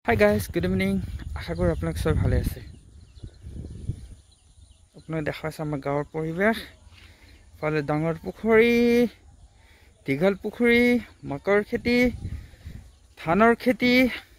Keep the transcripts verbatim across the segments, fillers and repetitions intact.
Hi guys, good evening. আশা কৰো আপোনাক সব ভালে আছে। আপোনাক দেখাইছে আমাৰ গাঁৱৰ পৰিবেশ। ফালে ডাঙৰ পুখুৰী, দীঘল পুখুৰী, মাকৰ খেতি, ধানৰ খেতি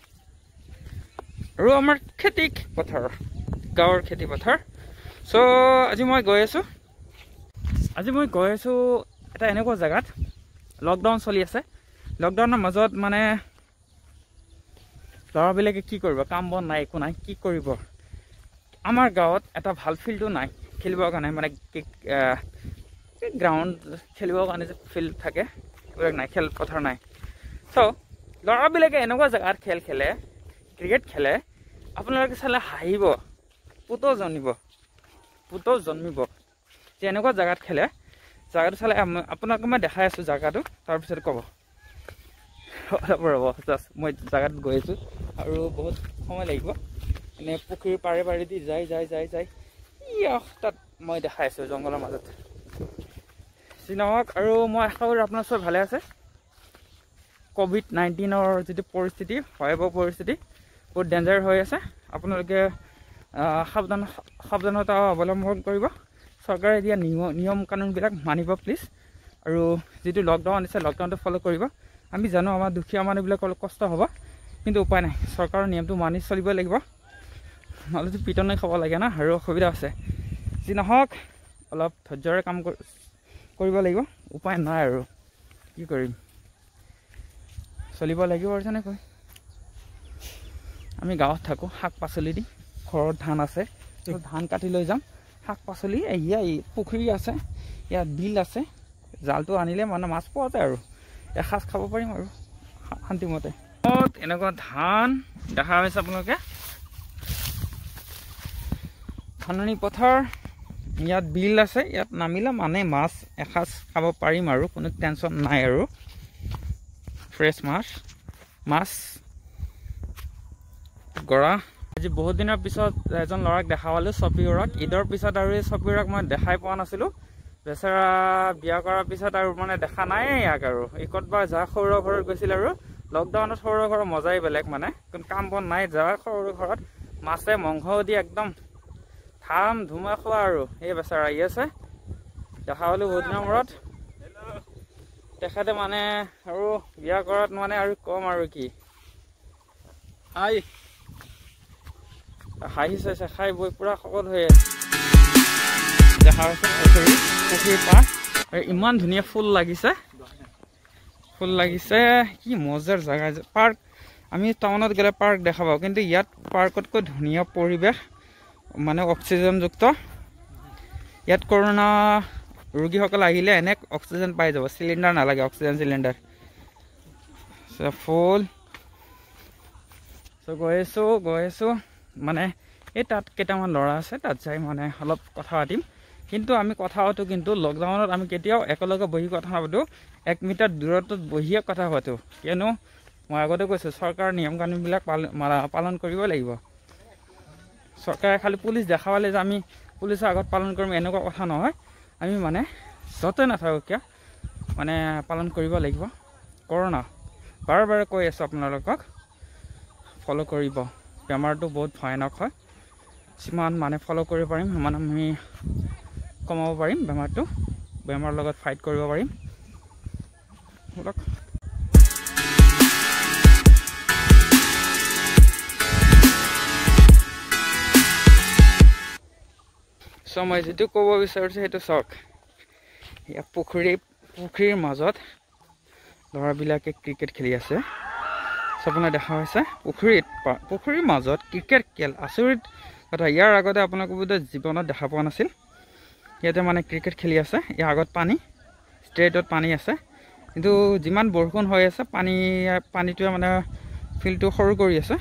আৰু আমাৰ খেতি পথাৰ, গাঁৱৰ খেতি পথাৰ। সো আজি মই গৈ আছো আজি মই গৈ আছো এটা এনেকুৱা জায়গাত লকডাউন চলি আছে। লকডাউনৰ মাজত মানে ল'ৰাবিলাকে কি কৰিব, কাম বন নাই, একো নাই, কি কৰিব। আমাৰ গাঁৱত এটা ভাল ফিল্ডো নাই খেলিবৰ কাৰণে, মানে গ্ৰাউণ্ড খেলিবৰ কাৰণে যে ফিল্ড থাকে এইবিলাক নাই, খেল পথাৰ নাই। চ' ল'ৰাবিলাকে এনেকুৱা জেগাত খেল খেলে, ক্ৰিকেট খেলে, আপোনালোকে চালে হাঁহিব, পুতো জন্মিব পুতো জন্মিব যে এনেকুৱা জেগাত খেলে। জেগাটো চালে আপোনালোকে মই দেখাই আছোঁ জেগাটো, তাৰপিছত ক'ব। অলপ ৰ'ব, জাষ্ট মই জেগাত গৈ আছোঁ আৰু বহুত সময় লাগিব। এনে পুখুৰীৰ পাৰে পাৰে দি যাই যাই যাই যাই ইয়াক তাত মই দেখাই আছোঁ জংঘলৰ মাজত। যি নহওক, আৰু মই আশা কৰোঁ আপোনাৰ চব ভালে আছে। ক'ভিড নাইণ্টিনৰ যিটো পৰিস্থিতি, ভয়াৱহ পৰিস্থিতি, বহুত ডেঞ্জাৰ হৈ আছে। আপোনালোকে সাৱধান সাৱধানতা অৱলম্বন কৰিব। চৰকাৰে দিয়া নিয়ম নিয়ম কানুনবিলাক মানিব প্লিজ। আৰু যিটো লকডাউন দিছে, লকডাউনটো ফ'ল' কৰিব। আমি জানো আমাৰ দুখীয়া মানুহবিলাক অলপ কষ্ট হ'ব, কিন্তু উপায় নাই, চৰকাৰৰ নিয়মটো মানি চলিব লাগিব, নহ'লেতো পিটনে খাব লাগে না, আৰু অসুবিধা আছে। যি নহওক, অলপ ধৈৰ্যৰে কাম কৰিব লাগিব, উপায় নাই আৰু কি কৰিম, চলিব লাগিব আৰু তেনেকৈ। আমি গাঁৱত থাকোঁ, শাক পাচলি দি, ঘৰত ধান আছে, ধান কাটি লৈ যাম, শাক পাচলি ইয়াত পুখুৰী আছে, ইয়াত বিল আছে, জালটো আনিলে মানে মাছ পোৱা যায় আৰু এসাঁজ খাব পাৰিম আৰু শান্তিমতে। এনেকুৱা ধান দেখা হৈছে আপোনালোকে, ধাননি পথাৰ, ইয়াত বিল আছে, ইয়াত নামিলে মানে মাছ এসাঁজ খাব পাৰিম আৰু কোনো টেনশ্যন নাই আৰু ফ্ৰেছ মাছ মাছ গৰা। আজি বহুত দিনৰ পিছত এজন ল'ৰাক দেখা পালোঁ, শ্বপিৰক। ঈদৰ পিছত আৰু এই শ্বপিৰক মই দেখাই পোৱা নাছিলোঁ। বেচেৰা বিয়া কৰাৰ পিছত আৰু মানে দেখা নাই ইয়াক আৰু। এই ক'তবা যা সৰু ঘৰত গৈছিল আৰু লকডাউনত সৰু ঘৰৰ মজাই বেলেগ, মানে কাম বন নাই, যা সৰু ঘৰত মাছে মাংস দি একদম ধাম ধুমা খোৱা আৰু এই বেচেৰা আহি আছে। দেখা পালোঁ বহুত দিনৰ মূৰত। তেখেতে মানে আৰু বিয়া কৰাত মানে আৰু কম আৰু কি, আই হাঁহি চাইছে, খাই বৈ পুৰা শকত হৈ আছে। দেখা হৈছে পুখুৰী পুখুৰীৰ পাৰ, আৰু ইমান ধুনীয়া ফুল লাগিছে, ফুল লাগিছে, কি মজাৰ জেগা। পাৰ্ক, আমি টাউনত গ'লে পাৰ্ক দেখা পাওঁ, কিন্তু ইয়াত পাৰ্কতকৈ ধুনীয়া পৰিৱেশ, মানে অক্সিজেনযুক্ত। ইয়াত কৰোণা ৰোগীসকল আহিলে এনে অক্সিজেন পাই যাব, চিলিণ্ডাৰ নালাগে, অক্সিজেন চিলিণ্ডাৰ। ফুল চ' গৈ আছোঁ গৈ আছোঁ মানে এই তাত কেইটামান ল'ৰা আছে, তাত যাই মানে অলপ কথা পাতিম। কিন্তু আমি কথা পাতোঁ, কিন্তু লকডাউনত আমি কেতিয়াও একেলগে বহি কথা নাপাতোঁ, এক মিটাৰ দূৰত্বত বহিয়ে কথা পাতোঁ। কিয়নো মই আগতে কৈছোঁ, চৰকাৰৰ নিয়ম কানুনবিলাক পালন কৰিব লাগিব। চৰকাৰে খালি পুলিচ দেখা পালে যে আমি পুলিচৰ আগত পালন কৰিম এনেকুৱা কথা নহয়। আমি মানে য'তে নাথাকোঁ কিয় মানে পালন কৰিব লাগিব। কৰোণা বাৰে বাৰে কৈ আছোঁ আপোনালোকক, ফ'ল' কৰিব। বেমাৰটো বহুত ভয়ানক হয়, যিমান মানে ফ'ল' কৰিব পাৰিম সিমান আমি কমাব পাৰিম বেমাৰটো, বেমাৰৰ লগত ফাইট কৰিব পাৰিম। চ' মই যিটো ক'ব বিচাৰিছোঁ সেইটো চাওক, ইয়াত পুখুৰী পুখুৰীৰ মাজত ল'ৰাবিলাকে ক্ৰিকেট খেলি আছে। আপোনাৰ দেখা হৈছে পুখুৰীত পুখুৰীৰ মাজত ক্ৰিকেট খেল, আচৰিত কথা। ইয়াৰ আগতে আপোনালোকে বোধহয় জীৱনত দেখা পোৱা নাছিল। ইয়াতে মানে ক্ৰিকেট খেলি আছে, ইয়াৰ আগত পানী, ষ্ট্ৰেইটত পানী আছে, কিন্তু যিমান বৰষুণ হৈ আছে পানী পানীটোৱে মানে ফিল্ডটো সৰু কৰি আছে।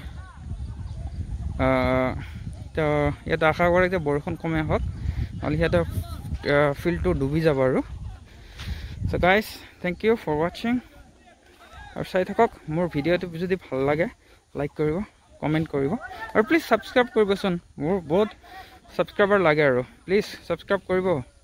তো ইয়াত আশা কৰে যে বৰষুণ কমে হওক, নহ'লে সিহঁতে ফিল্ডটো ডুবি যাব আৰু। So' guys, thank you for ৱাচিং। আৰু চাই থাকক, মোৰ ভিডিঅ'টো যদি ভাল লাগে লাইক কৰিব, কমেণ্ট কৰিব, আৰু প্লিজ ছাবস্ক্ৰাইব কৰিবচোন। মোৰ বহুত ছাবস্ক্ৰাইবাৰ লাগে আৰু প্লিজ ছাবস্ক্ৰাইব কৰিব।